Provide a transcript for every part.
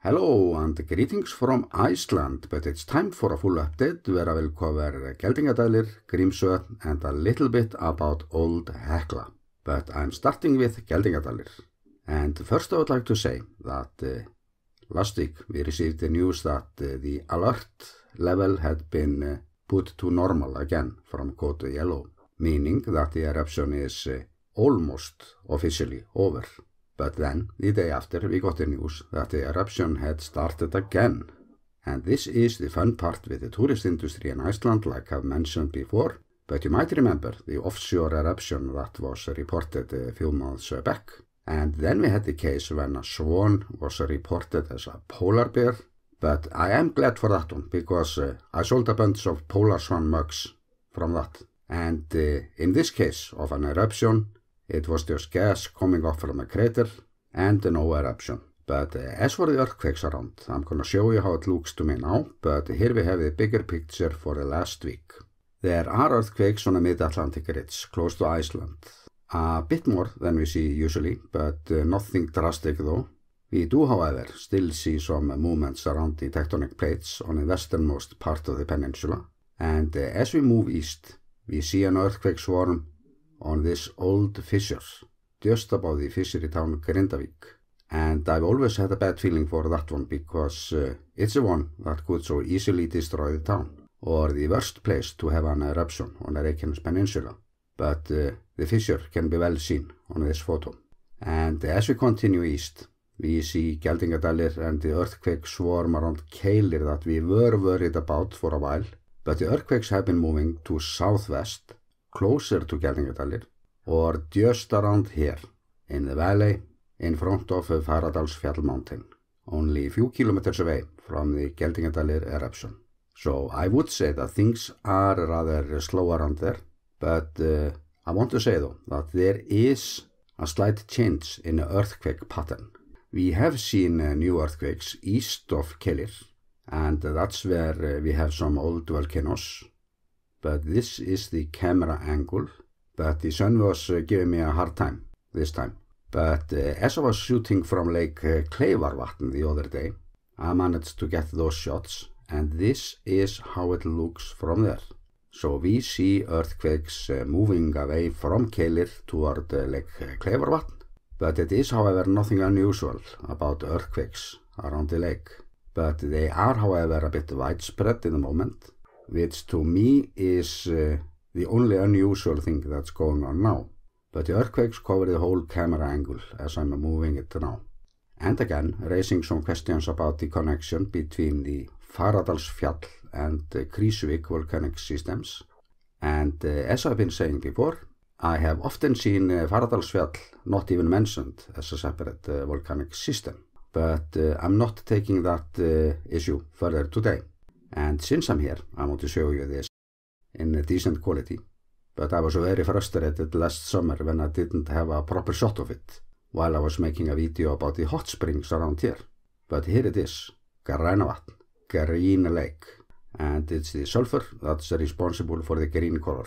Hello and greetings from Iceland, but it's time for a full update where I will cover Geldingadalir, Grimsvotn and a little bit about old Hekla. But I'm starting with Geldingadalir. And first I would like to say that last week we received the news that the alert level had been put to normal again from code yellow, meaning that the eruption is almost officially over. But then, the day after, we got the news that the eruption had started again. And this is the fun part with the tourist industry in Iceland, like I've mentioned before. But you might remember the offshore eruption that was reported a few months back. And then we had the case when a swan was reported as a polar bear. But I am glad for that one, because I sold a bunch of polar swan mugs from that. And in this case of an eruption, it was just gas coming up from a crater and no eruption. But as for the earthquakes around, I'm going to show you how it looks to me now, but here we have the bigger picture for the last week. There are earthquakes on the mid-Atlantic ridge, close to Iceland. A bit more than we see usually, but nothing drastic though. We do, however, still see some movements around the tectonic plates on the westernmost part of the peninsula. And as we move east, we see an earthquake swarm on this old fissure, just above the fishery town Grindavik. And I've always had a bad feeling for that one, because it's the one that could so easily destroy the town, or the worst place to have an eruption on the Reykjanes Peninsula. But the fissure can be well seen on this photo. And as we continue east, we see Geldingadalir and the earthquake swarm around Keilir that we were worried about for a while. But the earthquakes have been moving to southwest, closer to Geldingadalir, or just around here, in the valley, in front of Fagradalsfjall mountain, only a few kilometers away from the Geldingadalir eruption. So I would say that things are rather slow around there, but I want to say though that there is a slight change in the earthquake pattern. We have seen new earthquakes east of Keilir, and that's where we have some old volcanoes. But this is the camera angle, but the sun was giving me a hard time this time. But as I was shooting from Lake Kleifarvatn the other day, I managed to get those shots, and this is how it looks from there. So we see earthquakes moving away from Keilir toward Lake Kleifarvatn, but it is, however, nothing unusual about earthquakes around the lake. But they are, however, a bit widespread in the moment, which to me is the only unusual thing that's going on now. But the earthquakes cover the whole camera angle as I'm moving it now. And again, raising some questions about the connection between the Fagradalsfjall and the Grimsvotn volcanic systems. And as I've been saying before, I have often seen Fagradalsfjall not even mentioned as a separate volcanic system. But I'm not taking that issue further today. And since I'm here, I want to show you this in a decent quality. But I was very frustrated last summer when I didn't have a proper shot of it, while I was making a video about the hot springs around here. But here it is, Grindavik, green lake. And it's the sulfur that's responsible for the green color.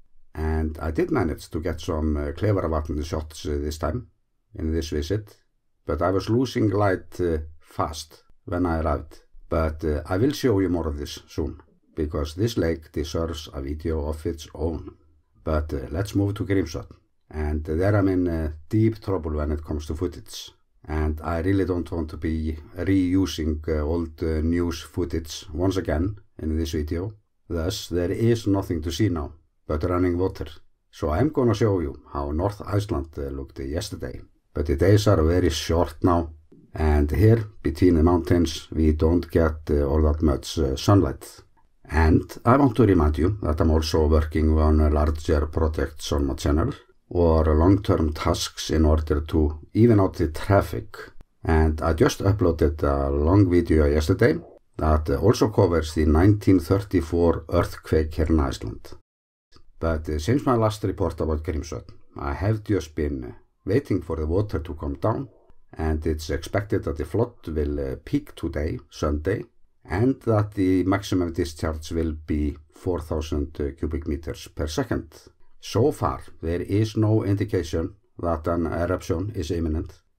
And I did manage to get some Kleifarvatn shots this time, in this visit. But I was losing light fast when I arrived. But I will show you more of this soon, because this lake deserves a video of its own. But let's move to Grimsvotn. And there I'm in deep trouble when it comes to footage. And I really don't want to be reusing old news footage once again in this video. Thus, there is nothing to see now but running water. So I'm gonna show you how North Iceland looked yesterday. But the days are very short now. And here, between the mountains, we don't get all that much sunlight. And I want to remind you that I'm also working on larger projects on my channel, or long-term tasks in order to even out the traffic. And I just uploaded a long video yesterday that also covers the 1934 earthquake here in Iceland. But since my last report about Grimsvotn, I have just been waiting for the water to come down. And it's expected that the flood will peak today, Sunday, and that the maximum discharge will be 4,000 cubic meters per second. So far, there is no indication that an eruption is imminent,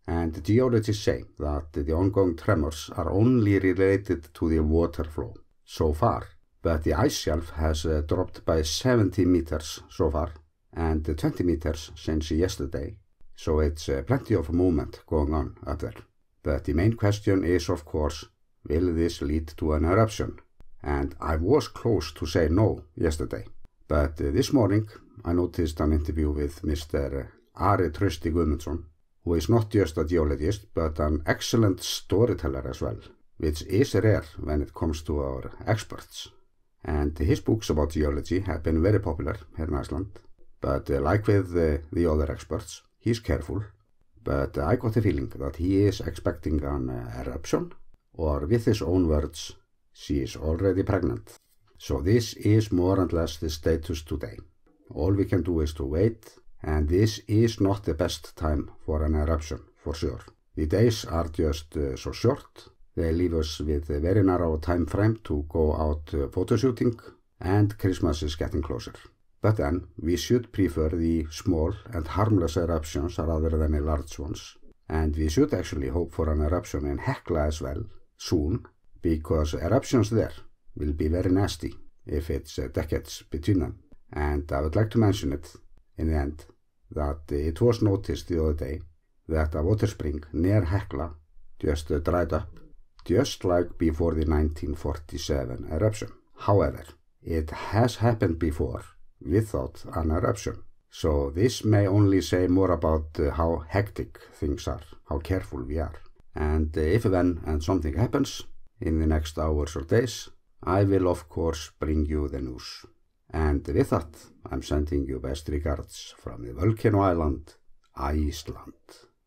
and geologists say that the ongoing tremors are only related to the water flow so far, but the ice shelf has dropped by 70 meters so far and 20 meters since yesterday, so it's plenty of movement going on up there. But the main question is, of course, will this lead to an eruption? And I was close to say no yesterday, but this morning I noticed an interview with Mr. Ari Trausti Guðmundsson, who is not just a geologist but an excellent storyteller as well, which is rare when it comes to our experts. And his books about geology have been very popular here in Iceland, but like with the other experts, he's careful. But I got the feeling that he is expecting an eruption, or with his own words, she is already pregnant. So this is more and less the status today. All we can do is to wait, and this is not the best time for an eruption, for sure. The days are just so short. They leave us with a very narrow time frame to go out photo shooting, and Christmas is getting closer. But then we should prefer the small and harmless eruptions rather than the large ones. And we should actually hope for an eruption in Hekla as well, soon, because eruptions there will be very nasty if it's decades between them. And I would like to mention it in the end that it was noticed the other day that a water spring near Hekla just dried up, just like before the 1947 eruption. However, it has happened before without an eruption. So this may only say more about how hectic things are, how careful we are. And if when and something happens in the next hours or days, I will of course bring you the news. And with that, I'm sending you best regards from the Volcano Island, Iceland.